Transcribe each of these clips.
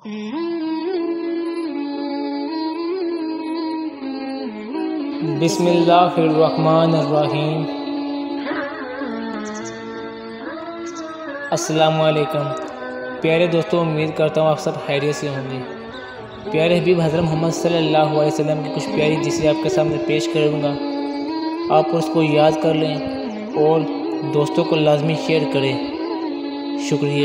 بسم اللہ الرحمن الرحیم۔ السلام علیکم پیارے دوستوں، امید کرتا ہوں آپ سب خیریت سے ہوں گے۔ پیارے حبیب حضرت محمد صلی اللہ علیہ وسلم کی کچھ پیاری جسے آپ کے سامنے پیش کروں گا، آپ اس کو یاد کر لیں اور دوستوں کو لازمی شیئر کریں۔ شکریہ۔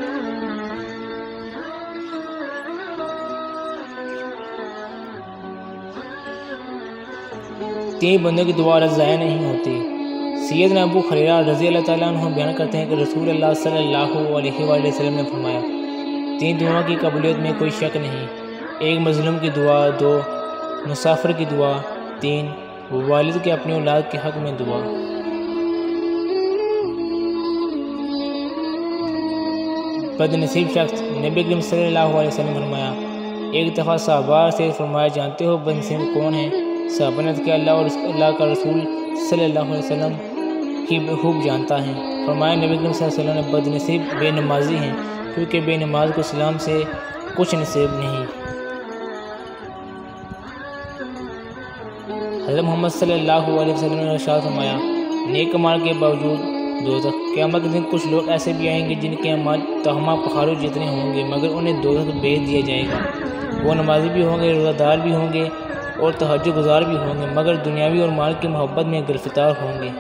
تین بندوں کی دعا ضائع نہیں ہوتی۔ سیدنا ابو ہریرہ رضی اللہ تعالیٰ عنہ بیان کرتے ہیں کہ رسول اللہ صلی اللہ علیہ وآلہ وسلم نے فرمایا، تین دعاؤں کی قبولیت میں کوئی شک نہیں: ایک مظلوم کی دعا، دو مسافر کی دعا، تین والد کے اپنی اولاد کے حق میں دعا۔ بد نصیب شخص، نبی کریم صلی اللہ علیہ وسلم نے فرمایا، ایک دفعہ صحابہ سے فرمایا، جانتے ہو بد نصیب کون ہے؟ صحابہ نے کہا اللہ اور اللہ کا رسول صلی اللہ علیہ وسلم کی خوب جانتا ہے۔ فرمایا نبی کریم صلی اللہ علیہ وسلم نے بد نصیب بے نمازی ہیں، کیونکہ بے نماز کو اسلام سے کچھ نصیب نہیں۔ حضرت محمد صلی اللہ علیہ وسلم نے ارشاد فرمایا، نیک اعمال کے باوجود دوزخ، قیامت کے دن کچھ لوگ ایسے بھی آئیں گے جن کے اعمال تہمہ پہاڑوں جتنے ہوں گے، مگر انہیں دوزخ بھیج دیا جائے گا۔ وہ نمازی بھی ہوں گے، روزہ دار بھی ہوں گے اور تہجد گزار بھی ہوں گے، مگر دنیاوی اور مال کی محبت میں گرفتار ہوں گے۔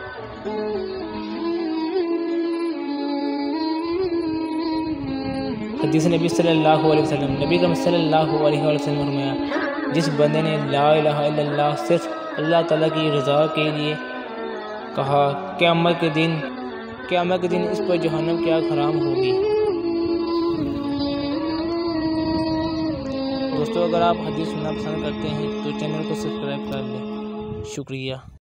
حدیث نبی صلی اللہ علیہ وسلم، نبی کریم صلی اللہ علیہ وسلم نے فرمایا، جس بندے نے لا الہ الا اللہ صرف اللہ تعالیٰ کی رضا کے لیے کہا، قیامت کے دن اس پر جہنم کی آگ حرام ہوگی۔ دوستو، اگر آپ حدیث سننا پسند کرتے ہیں تو چینل کو سبسکرائب کر لیں۔ شکریہ۔